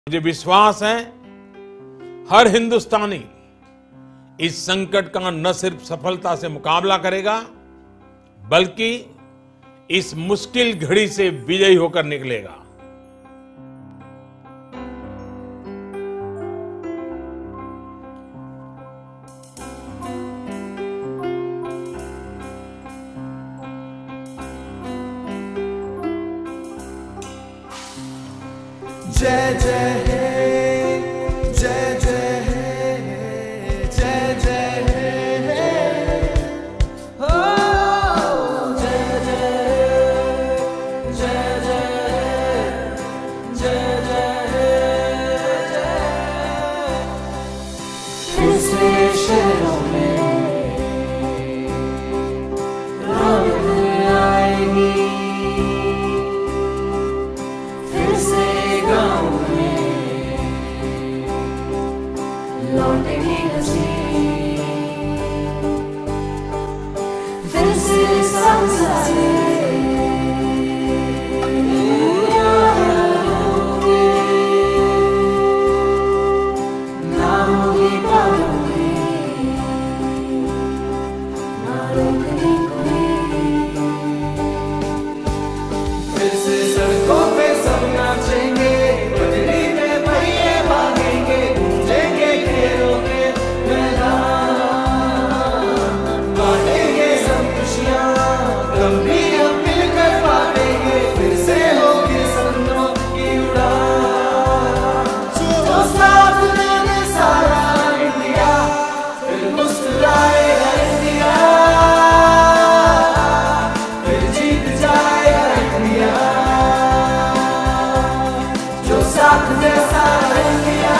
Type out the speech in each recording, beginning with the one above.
मुझे विश्वास है हर हिंदुस्तानी इस संकट का न सिर्फ सफलता से मुकाबला करेगा बल्कि इस मुश्किल घड़ी से विजयी होकर निकलेगा। जय जय हे, जय जय हे, जय जय हे, हो जय जय, जय जय, जय जय, फिर से शहरों में रौनक आएगी, फिर से गाँव में लौटेगी हंसी, फिर से संसार ना होगी बातों की, ना रोकनी कोई, फिर से सड़कों पे सब नाचेंगे, बजरी में पहिए भागेंगे, गूंजेंगे खेलों के मैदान, बांटेंगे सब खुशियाँ, कभी हम मिलकर बांटेंगे, फिर से होगी सपनों की उड़ान, जो साथ देने सारा इंडिया, फिर मुस्कुराएगा इंडिया, फिर जीत जाएगा इंडिया, जो साथ दे सारा इंडिया,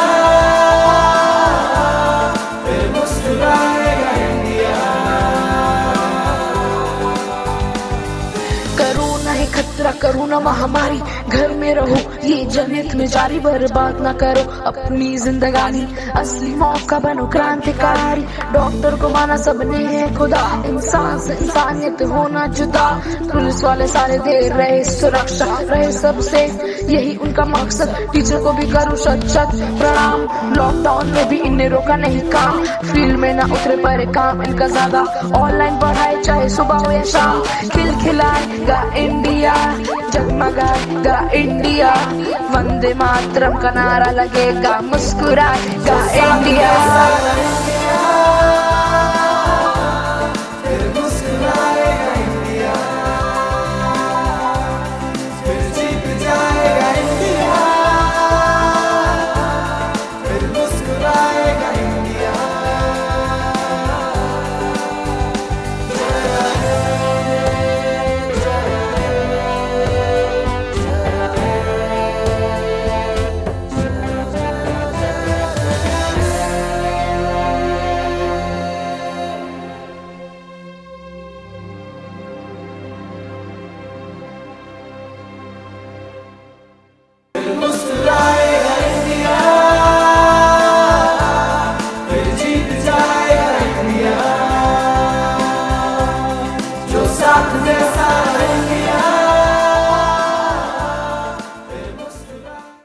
फिर मुस्कुराएगा इंडिया। कोरोना है खतरा, कोरोना महामारी, घर में रहो ये जन्नत में जारी, बर्बाद ना करो अपनी जिंदगानी, असली मौका बनो क्रांतिकारी, डॉक्टर को माना सबने है खुदा, इंसान से इंसानियत होना जुदा, पुलिस वाले सारे दे रहे सुरक्षा, रहे सबसे यही उनका मकसद, टीचर को भी करूँ शत शत प्रणाम, लॉकडाउन में भी इन्हें रोका नहीं काम, फील्ड में ना उतरे पर काम इनका ज्यादा, ऑनलाइन पढ़ाई चाहे सुबह हो या शाम, खिलखिलाएगा इंडिया, जगमगाएगा इंडिया, वंदे मातरम का नारा लगेगा, मुस्कुराएगा इंडिया।